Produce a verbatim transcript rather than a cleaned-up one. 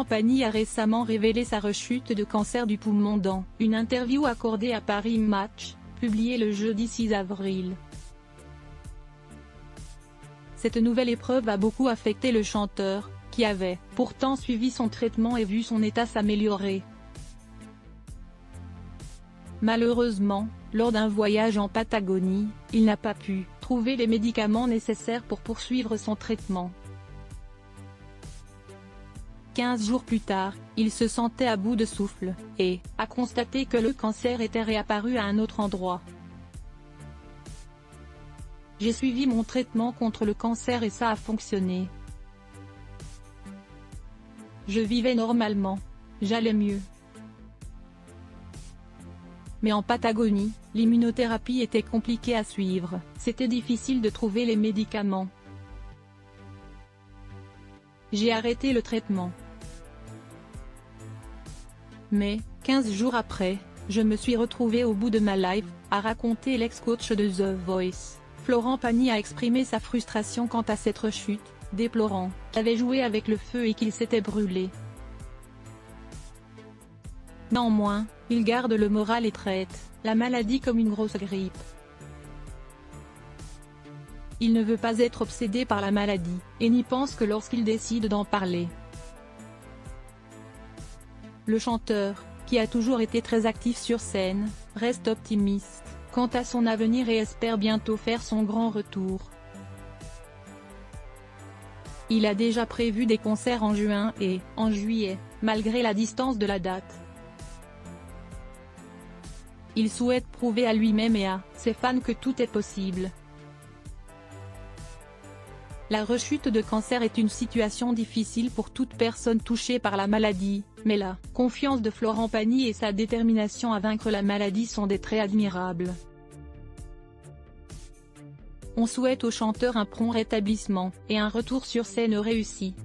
Florent Pagny a récemment révélé sa rechute de cancer du poumon dans une interview accordée à Paris Match, publiée le jeudi six avril. Cette nouvelle épreuve a beaucoup affecté le chanteur, qui avait pourtant suivi son traitement et vu son état s'améliorer. Malheureusement, lors d'un voyage en Patagonie, il n'a pas pu trouver les médicaments nécessaires pour poursuivre son traitement. Quinze jours plus tard, il se sentait à bout de souffle, et a constaté que le cancer était réapparu à un autre endroit. J'ai suivi mon traitement contre le cancer et ça a fonctionné. Je vivais normalement. J'allais mieux. Mais en Patagonie, l'immunothérapie était compliquée à suivre, c'était difficile de trouver les médicaments. J'ai arrêté le traitement. Mais, quinze jours après, je me suis retrouvé au bout de ma life, a raconté l'ex-coach de The Voice. Florent Pagny a exprimé sa frustration quant à cette rechute, déplorant qu'il avait joué avec le feu et qu'il s'était brûlé. Néanmoins, il garde le moral et traite la maladie comme une grosse grippe. Il ne veut pas être obsédé par la maladie, et n'y pense que lorsqu'il décide d'en parler. Le chanteur, qui a toujours été très actif sur scène, reste optimiste quant à son avenir et espère bientôt faire son grand retour. Il a déjà prévu des concerts en juin et en juillet, malgré la distance de la date. Il souhaite prouver à lui-même et à ses fans que tout est possible. La rechute de cancer est une situation difficile pour toute personne touchée par la maladie, mais la confiance de Florent Pagny et sa détermination à vaincre la maladie sont des traits admirables. On souhaite au chanteur un prompt rétablissement, et un retour sur scène réussi.